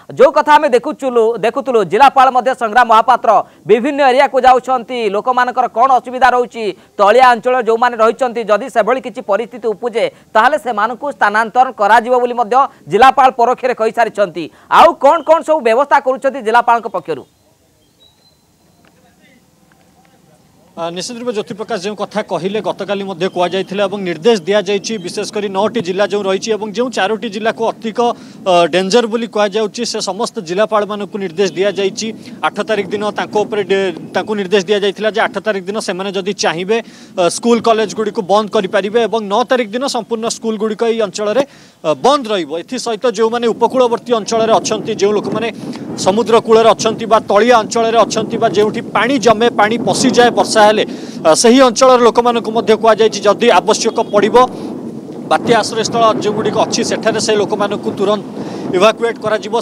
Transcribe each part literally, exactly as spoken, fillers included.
जो कथा आम देखुचुलु देखुलु जिलापाल संग्राम महापात्र विभिन्न एरिया को जाउछंती लोक मानकर कौन असुविधा रोची तलिया अंचल जो माने रहिछंती जदि सेभली किछि परिस्थिति उपजे ताहले से मानकु स्थानांतरण करा जिवो बोली मध्य जिलापाल परोक्षरे कहि सारिछंती। आउ कौन कौन सब व्यवस्था करूछंती जिलापाल पक्षरु? निश्चित रूप ज्योति प्रकाश जो कथा कहले गतकाली कहुई निर्देश दि जाइए विशेषकर नौटी जिला जो रही जो चारोटी जिला को अधिक डेंजर बोली कहुच्छे से समस्त जिलापाल मानक निर्देश दि जाइए। आठ तारिख दिन निर्देश दि जाता आठ तारिख दिन से जदि चाहिए स्कूल कॉलेज गुड़ी को बंद करेंगे और नौ तारिख दिन संपूर्ण स्कूल गुड़िक ये अंचल बंद रहित जो मैंने उपकूलवर्ती अंचल अच्छा जो लोक मैंने समुद्र कूल अच्छा तलिया अंचल अच्छा जो पानी जमे पानी पशि जाए वर्षा से ही अंचल लोक मानक जदि आवश्यक पड़ो बात्या आश्रयस्थल जो गुड़िक अच्छी सेठारे से लोक मानक तुरंत इवाकुएट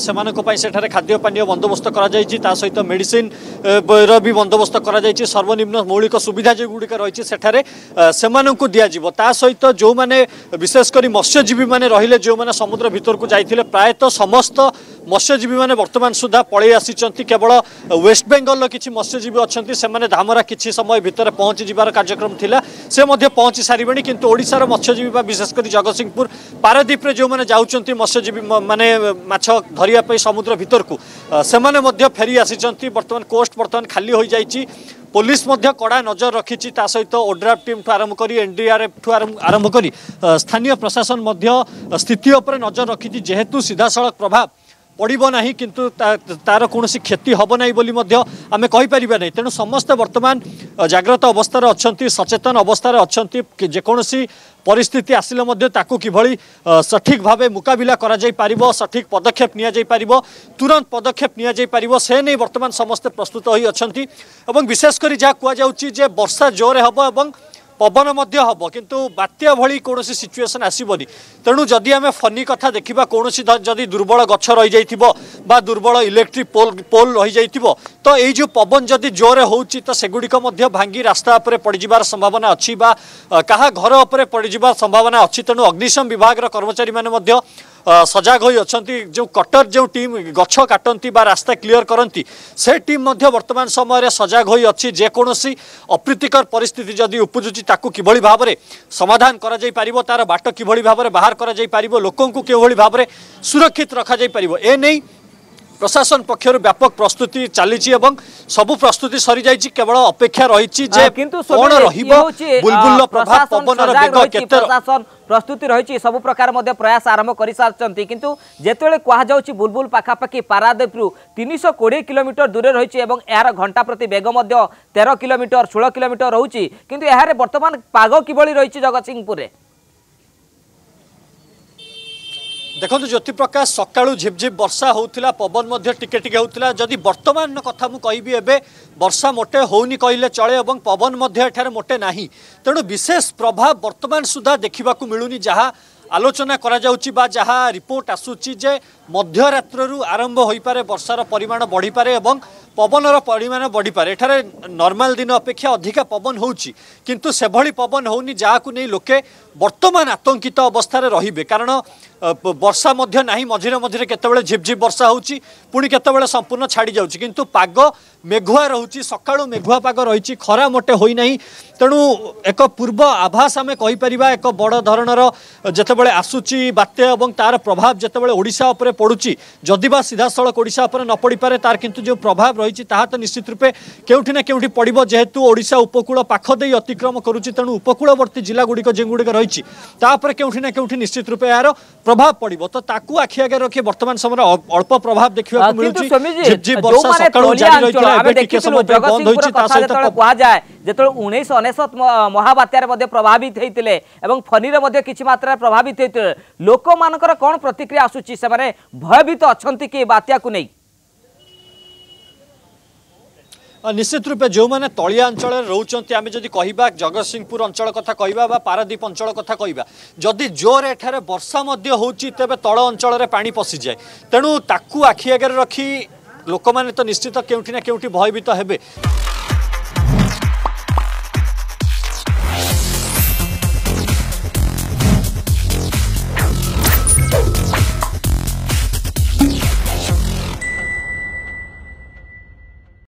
कर खाद्य पानी बंदोबस्त करा सहित मेडिसिन भी बंदोबस्त करा सर्वनिम्न मौलिक सुविधा जो गुड़िक रही सेठारे से दिज्व ता सहित जो मैंने विशेषकर मत्स्यजीवी मैंने रहिले जो मैंने समुद्र भीतर को जाइए प्रायतः समस्त मत्स्यजीवी मैंने वर्तमान सुधा पलि आसी केवल वेस्ट बेंगल किसी मत्स्यजीवी अच्छा से धामरा किसी समय भितर पहुँची जबार कार्यक्रम थिला से पहुँची सारे किंतु ओडिशार मत्स्यजीवी विशेषकर जगतसिंहपुर पारादीप रे जो मैंने जाउछंती मत्स्यजीवी माने माछ धरिया समुद्र भीतर को से फेरी आसी बर्तमान कोस्ट बर्तमान खाली हो जाइए। पुलिस कड़ा नजर रखी सहित ओड्राफ टीम ठू आरंभ कर एनडीआरएफ ठू आरंभ कर स्थानीय प्रशासन स्थिति उपर नजर रखी जेहेतु सीधा सड़क प्रभाव पड़ो ना किंतु तार कौन क्षति हम ना बोली आम कहीपर ना तेणु समस्ते वर्तमान जाग्रत अवस्था अच्छा सचेतन अवस्था अच्छा जेकोसी परिस्थिति आसिले किभली सठिक भाव मुकाबिला करा जाई पारिबो सठिक पदक्षेप निया जाई पारिबो तुरंत पदक्षेप निया जाई पारिबो से नहीं वर्तमान समस्ते प्रस्तुत होई अछंती एवं विशेषकर जहाँ कहुच्छी जे वर्षा जोरे हम एवं पवन मध्य हम किंतु बात्या भली कौन सिचुएसन आसबनी तेणु जदि आम फनी कथा देखा कौन जदि दुर्बल गछ रही जाइथिबो बा दुर्बल इलेक्ट्रिक पोल पोल रही जाइथिबो तो ये जो पवन जदि जोरे होउची तो सेगुड़िक मध्य भांगी रास्ता उपरे पड़िजिबार संभावना अच्छी बा कहा घर उपरे पड़िजिबार संभावना अच्छी तेणु अग्निशम विभाग कर्मचारी माने मध्य सजग होई अछंती जो कटर जो टीम गछ काटंती बा रास्ता क्लियर करंती से टीम मध्य वर्तमान समय रे सजग होई अछि जे कोनोसी अप्रीतिकर परिस्थिति जदि उपजुची ताकू किभली भाव रे समाधान करा जाई पारिबो तार बाट किभली भाव रे बाहर करा जाई पारिबो लोकन को किभली भाव रे सुरक्षित रखा जाई पारिबो ए नै प्रशासन पक्षर व्यापक प्रस्तुति चली सबु प्रस्तुति सरी जाइए केवल अपेक्षा रही प्रशासन प्रस्तुति रही सबु प्रकार प्रयास आरंभ कर सारी किंतु जेतेबेले कहुच्छी बुलबुल पाखापाखि पारादीपु तीन सौ कोड़े किलोमीटर दूर रही यार घंटा प्रति बेग तेरह किलोमीटर षोल किलोमीटर रोचे किंतु यार वर्तमान पाग किभली रही जगतसिंहपुर में देखो ज्योति प्रकाश सकाळु झिपझिप वर्षा होउथिला पवन मध्य टिके टिके होउथिला जदि वर्तमान कथा मु कहबी एबे वर्षा मोटे होउनी कहले चले एवं पवन मध्य एठारे मोटे नाही तेणु विशेष प्रभाव वर्तमान सुधा देखा मिलूनी जहाँ आलोचना करा जाउची बा जहाँ रिपोर्ट आसुची जे मध्यरात्रु आरंभ होई पारे वर्षार परिमाण बढ़ी पारे एवं पवनर परिमाण बढ़ी पारे एठारे नॉर्मल दिन अपेक्षा अधिका पवन होउची किंतु सेभली पवन होउनी जाहाकु नै लोके वर्तमान आतंकित अवस्था रहिबे कारण वर्षा मध्य नाही मझिरे मझिरे केतेबेले झिपझिप वर्षा होउची पुणी केतेबेले संपूर्ण छाड़ी जाउची किंतु पाग मेघुआ रहुची सकाळु मेघुआ पाग रहिची खरा मोटे होई नाही तेणु एक पूर्व आभास आमे कहि परिबा एक बड़ धरणर जेतेबेले आसुची बात्या एवं तार प्रभाव जेतेबेले ओडिशा उपरे पडुची जदि बा सीधा सड़क ओडिशा उपरे न पड़ी पारे तार किंतु जो प्रभाव रही ताहा तो निश्चित रूपे केउठी ना केउठी पड़िबो जेहेतु ओडिशा उपकूल पाख देई अतिक्रम करूची तेणु उपकूलवर्ती जिला गुड़िक जे गुड़िक रही तापर केउठी ना केउठी निश्चित रूपे यार प्रभाव पड़िबो तो ताकू आखि आगे रखी वर्तमान समय अल्प प्रभाव देखिबा मिलुची झिपझिप वर्षा सकाळु जारी रहितला एबे टिके समय बंद होईची ता सहित कहा जाए जेतले उन्नीस अनेशत महाबात्यार मध्ये प्रभावित हेतिले एवं फनी रे मध्ये किछि मात्रा प्रभावित हेतिले लोक मानकर कोन प्रतिक्रिया आसुची से माने भयभीत अछंती कि बात्या को नै निश्चित रूपे जो मैंने तलिया अंचल रोचंती आमे जदि कहिबा जगतसिंहपुर अंचल कथा कहिबा बा पारादीप अंचल कथा कहिबा जदि जोर एठारे वर्षा मध्य होउची तबे तळ अंचल रे पानी पसि जाय तेणु ताकू आखि आगे रखी लोक माने तो निश्चित केउठी ना केउठी भयभीत हेबे।